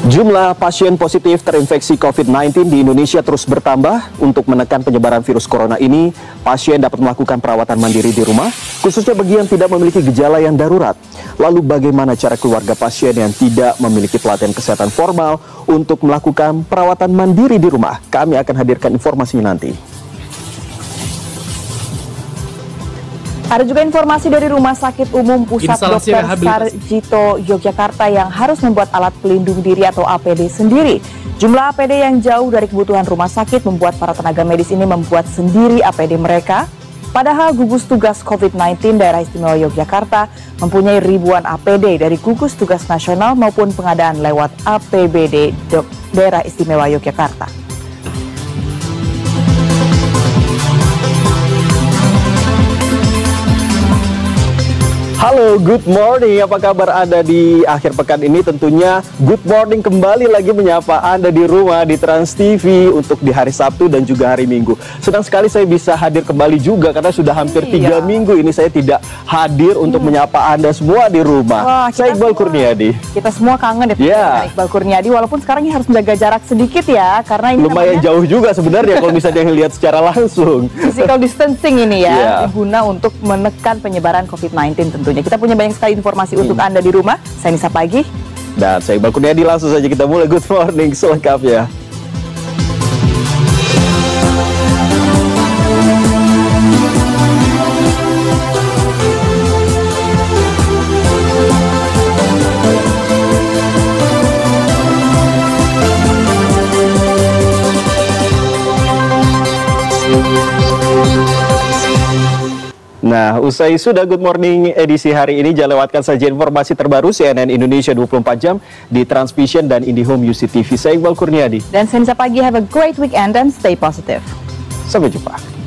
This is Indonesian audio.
Jumlah pasien positif terinfeksi COVID-19 di Indonesia terus bertambah. Untuk menekan penyebaran virus corona ini, pasien dapat melakukan perawatan mandiri di rumah, khususnya bagi yang tidak memiliki gejala yang darurat. Lalu bagaimana cara keluarga pasien yang tidak memiliki pelatihan kesehatan formal untuk melakukan perawatan mandiri di rumah? Kami akan hadirkan informasinya nanti. Ada juga informasi dari Rumah Sakit Umum Pusat Dr. Sarjito Yogyakarta yang harus membuat alat pelindung diri atau APD sendiri. Jumlah APD yang jauh dari kebutuhan rumah sakit membuat para tenaga medis ini membuat sendiri APD mereka. Padahal gugus tugas COVID-19 Daerah Istimewa Yogyakarta mempunyai ribuan APD dari gugus tugas nasional maupun pengadaan lewat APBD Daerah Istimewa Yogyakarta. Halo, good morning. Apa kabar Anda di akhir pekan ini? Tentunya good morning kembali lagi menyapa Anda di rumah di Trans TV untuk di hari Sabtu dan juga hari Minggu. Senang sekali saya bisa hadir kembali juga karena sudah hampir 3 minggu ini saya tidak hadir untuk menyapa Anda semua di rumah. Wah, saya Iqbal Kurniadi. Kita semua kangen ya dengan Iqbal Kurniadi, walaupun sekarang ini harus menjaga jarak sedikit ya, karena ini lumayan jauh juga sebenarnya kalau misalnya yang lihat secara langsung. Physical distancing ini ya, diguna untuk menekan penyebaran COVID-19 tentunya. Kita punya banyak sekali informasi untuk Anda di rumah. Saya Nisa Pagi. Dan saya Iqbal Kurniadi, langsung saja kita mulai Good Morning selengkapnya. Nah, usai sudah Good Morning edisi hari ini, jangan lewatkan saja informasi terbaru CNN Indonesia 24 jam di Transvision dan IndiHome UC TV. Saya Iqbal Kurniadi. Dan saya Nisa Pagi, have a great weekend and stay positive. Sampai jumpa.